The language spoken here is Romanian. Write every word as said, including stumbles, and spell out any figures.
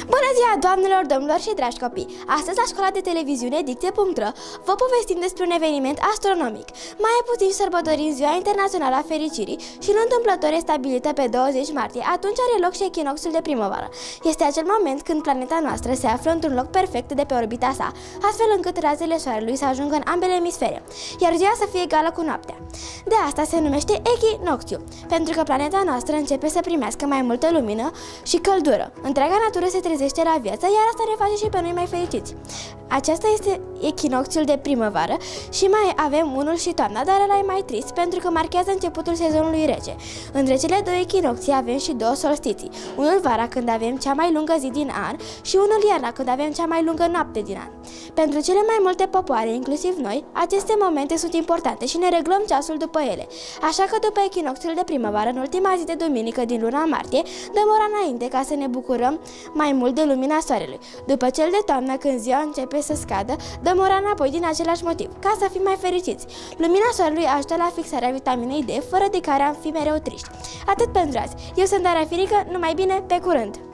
Bună ziua, doamnelor, domnilor și dragi copii! Astăzi, la școala de televiziune dicție punct r o, vă povestim despre un eveniment astronomic. Mai puțin sărbătorim Ziua Internațională a Fericirii și nu întâmplător e stabilită pe douăzeci martie. Atunci are loc și echinocțiul de primăvară. Este acel moment când planeta noastră se află într-un loc perfect de pe orbita sa, astfel încât razele soarelui să ajungă în ambele emisfere, iar ziua să fie egală cu noaptea. De asta se numește echinocțiu, pentru că planeta noastră începe să primească mai multă lumină și căldură. Întreaga natură se trezește la viață, iar asta ne face și pe noi mai fericiți. Aceasta este echinocțiul de primăvară și mai avem unul și toamna, dar ăla e mai trist pentru că marchează începutul sezonului rece. Între cele două echinocții avem și două solstiții, unul vara când avem cea mai lungă zi din an și unul iarna când avem cea mai lungă noapte din an. Pentru cele mai multe popoare, inclusiv noi, aceste momente sunt importante și ne reglăm ceasul după ele. Așa că după echinocțiul de primăvară, în ultima zi de duminică din luna martie, dăm ora înainte ca să ne bucurăm mai mult de lumina soarelui. După cel de toamnă, când ziua începe să scadă, dăm ora înapoi din același motiv, ca să fim mai fericiți. Lumina soarelui ajută la fixarea vitaminei D, fără de care am fi mereu triști. Atât pentru azi. Eu sunt Dara Firică, numai bine, pe curând!